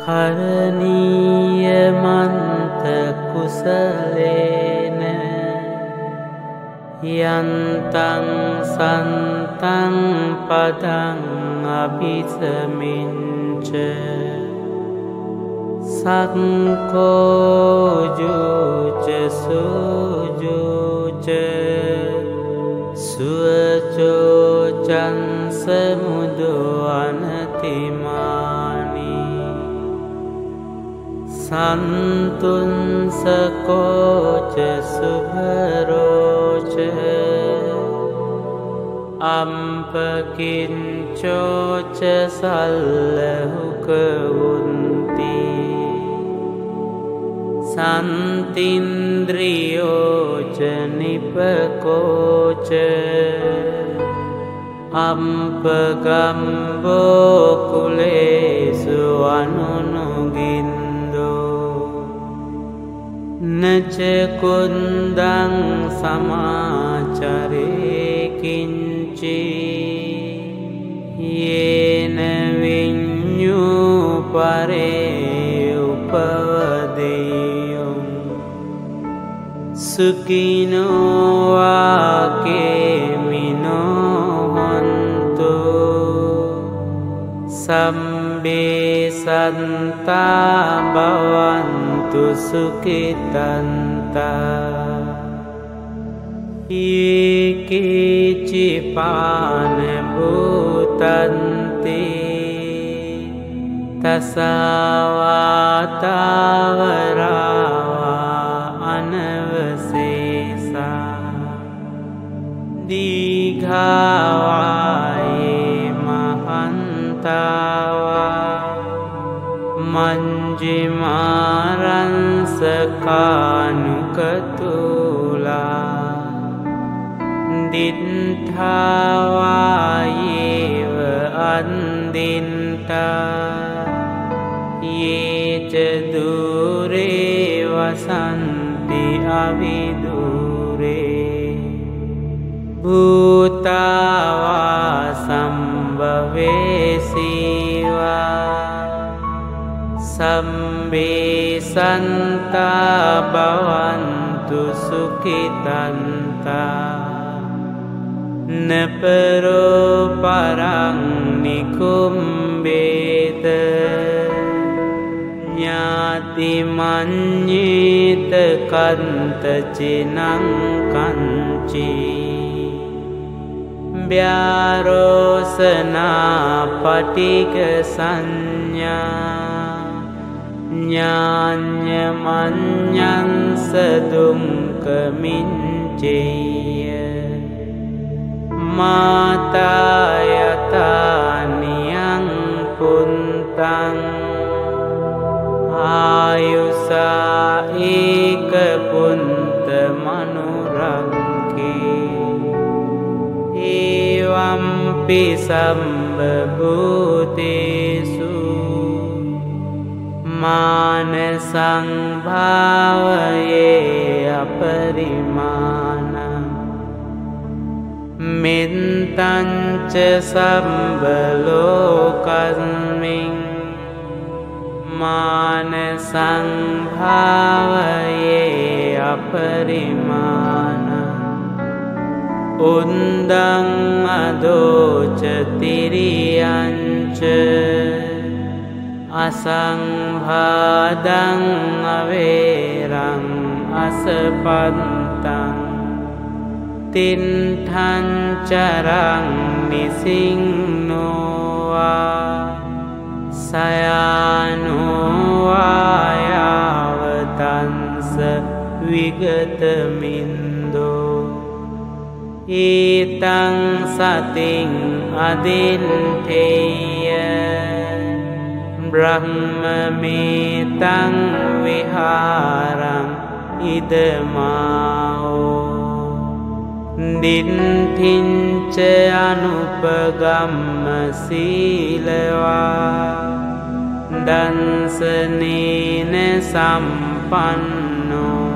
කරණීයමන්ත කුසලේන යන්තං සන්තං පදං අභිසමිච්ඡ සක්ඛෝජුච සුජුච සුවචෝචං සමුදෝ අනතිමානි සන්තුංසකෝච සුභරෝච අම්පකින්චෝච සල්ලහුකවුන්ති සන්තින්ද්‍රියෝච නිපකෝච අම්පගම්බෝ කුලේසු අනුනුගින්දෝ නච කුන්දං සමාචරේ කිංචි යේන විඤ්ඤූ පරේ උපවදෙය්‍යං සුඛිනෝ වාකේමිනෝ හොන්තු සම්බේ සන්තා භවන්තු සුඛිතන්තා ඒකේචිපාන භූතන්ති තසවාතාවරාවා අනවසේසා දීඝාවායේ මහන්තාවා මංජිමාරංසකානුකතුලා දිත්ථාවායේව අන්දින්තා යේච දුරේ වසන්ති අවිදුරේ භූතාවා සම්භවේසීවා සම්බේ සන්තා භවන්තු සුඛිතන්තා නපරෝ පරං නිකුම්බේත ඥාති මඤ්ඤේත කන්ත චිනං කංචි ව්‍යාරෝසනා පටික සංඥා ඥාඤ්ඤ මඤ්ඤංස දුක්ඛ මිච්ඡේය මාතා යතානියං පුන්තං ආයුසා ඒක පුන්ත මනුරංකේ ඒවම්පි සම්බභූතේසු මාන සංභාවයේ අපරිමාණ මෙත්තංච සම්බලෝකස්මින් මාන සංභාවයේ අපරිමාණ උන්දං අදෝච තිරියංච අසංභාදං අවේරං අසපත්තං තින්ඨං චරං නිසින්නෝවා සයානෝවායාවතන්ස විගතමින්දෝ ඊතං සතින් අදින්ඨේය බ්‍රහ්මමේතං විහාරං ඉදමාෝ දින්ඨින්ච අනුපගම්ම සීලවා දන්සනේන සම්පන්නෝ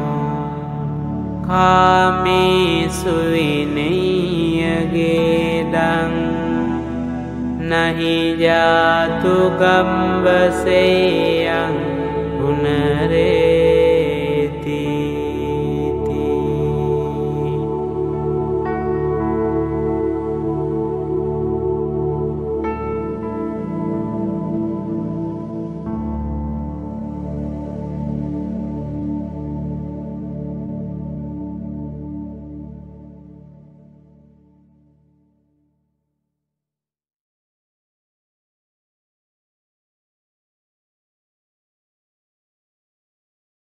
කාමේසු විනය්‍යගේදං नहि जातु गम्बसेयं पुनरे